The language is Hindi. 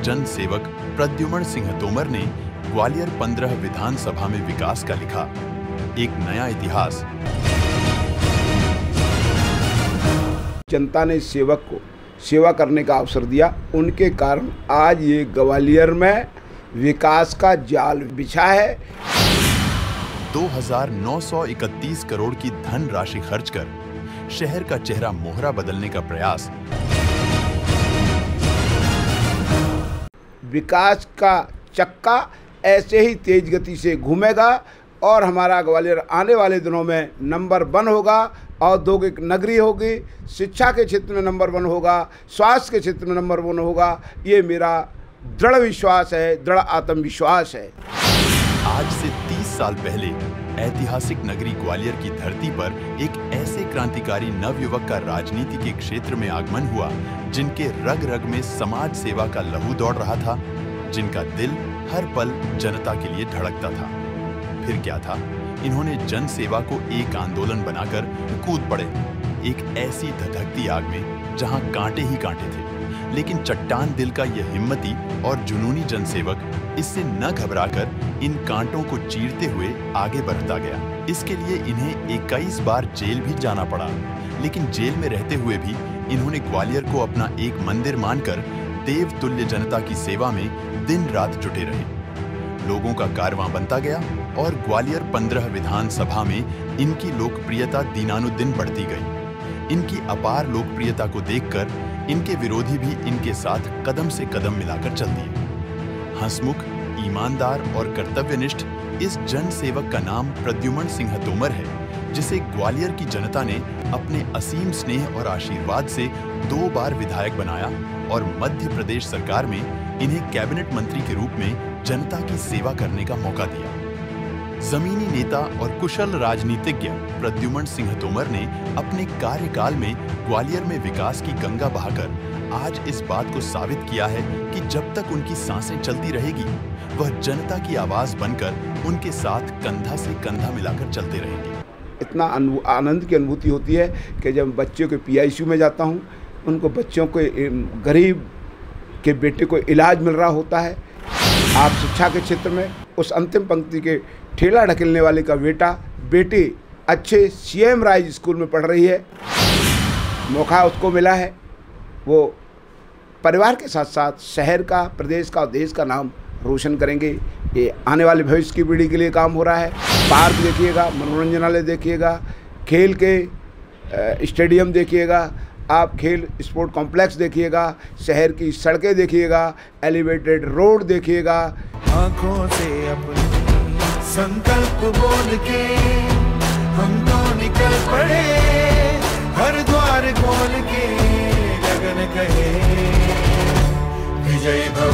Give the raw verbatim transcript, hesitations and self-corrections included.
जन सेवक प्रद्युमन सिंह तोमर ने ग्वालियर पंद्रह विधानसभा में विकास का लिखा एक नया इतिहास। जनता ने सेवक को सेवा करने का अवसर दिया, उनके कारण आज ये ग्वालियर में विकास का जाल बिछा है। दो हज़ार नौ सौ इकतीस करोड़ की धन राशि खर्च कर शहर का चेहरा मोहरा बदलने का प्रयास। विकास का चक्का ऐसे ही तेज गति से घूमेगा और हमारा ग्वालियर आने वाले दिनों में नंबर वन होगा। औद्योगिक नगरी होगी, शिक्षा के क्षेत्र में नंबर वन होगा, स्वास्थ्य के क्षेत्र में नंबर वन होगा। ये मेरा दृढ़ विश्वास है, दृढ़ आत्मविश्वास है। आज से तीस साल पहले ऐतिहासिक नगरी ग्वालियर की धरती पर एक ऐसे क्रांतिकारी नवयुवक का राजनीति के क्षेत्र में आगमन हुआ जिनके रग रग में समाज सेवा का लहू दौड़ रहा था, जिनका दिल हर पल जनता के लिए धड़कता था। फिर क्या था, इन्होंने जन सेवा को एक आंदोलन बनाकर कूद पड़े एक ऐसी धधकती आग में जहां कांटे ही कांटे थे। लेकिन चट्टान दिल का यह हिम्मती और जुनूनी जनसेवक इससे न घबराकर इन कांटों को चीरते हुए आगे बढ़ता गया। इसके लिए इन्हें इक्कीस बार जेल भी जाना पड़ा, लेकिन जेल में रहते हुए भी इन्होंने ग्वालियर को अपना एक मंदिर मानकर देवतुल्य जनता की सेवा में दिन रात जुटे रहे। लोगों का कारवां बनता गया और ग्वालियर पंद्रह विधानसभा में इनकी लोकप्रियता दिनानुदिन बढ़ती गई। इनकी अपार लोकप्रियता को देखकर इनके विरोधी भी इनके साथ कदम से कदम मिलाकर चल दिए। हंसमुख, ईमानदार और कर्तव्यनिष्ठ इस जन सेवक का नाम प्रद्युमन सिंह तोमर है, जिसे ग्वालियर की जनता ने अपने असीम स्नेह और आशीर्वाद से दो बार विधायक बनाया और मध्य प्रदेश सरकार में इन्हें कैबिनेट मंत्री के रूप में जनता की सेवा करने का मौका दिया। जमीनी नेता और कुशल राजनीतिज्ञ प्रद्युमन सिंह तोमर ने अपने कार्यकाल में ग्वालियर में विकास की गंगा बहाकर आज इस बात को साबित किया है कि जब तक उनकी सांसें चलती रहेगी, वह जनता की आवाज बनकर उनके साथ कंधा से कंधा मिलाकर चलते रहेंगे। इतना आनंद की अनुभूति होती है कि जब बच्चों के पी आई सी यू में जाता हूँ, उनको बच्चों को, गरीब के बेटे को इलाज मिल रहा होता है। आप शिक्षा के क्षेत्र में उस अंतिम पंक्ति के ठेला ढकेलने वाले का बेटा बेटी अच्छे सी एम राइज स्कूल में पढ़ रही है, मौका उसको मिला है। वो परिवार के साथ साथ शहर का, प्रदेश का और देश का नाम रोशन करेंगे। ये आने वाले भविष्य की पीढ़ी के लिए काम हो रहा है। पार्क देखिएगा, मनोरंजनालय देखिएगा, खेल के स्टेडियम देखिएगा, आप खेल स्पोर्ट कॉम्प्लेक्स देखिएगा, शहर की सड़कें देखिएगा, एलिवेटेड रोड देखिएगा। आँखों से अपनी संकल्प बोल के हम तो निकल पड़े, हर द्वार खोल के लगन कहे विजय भव।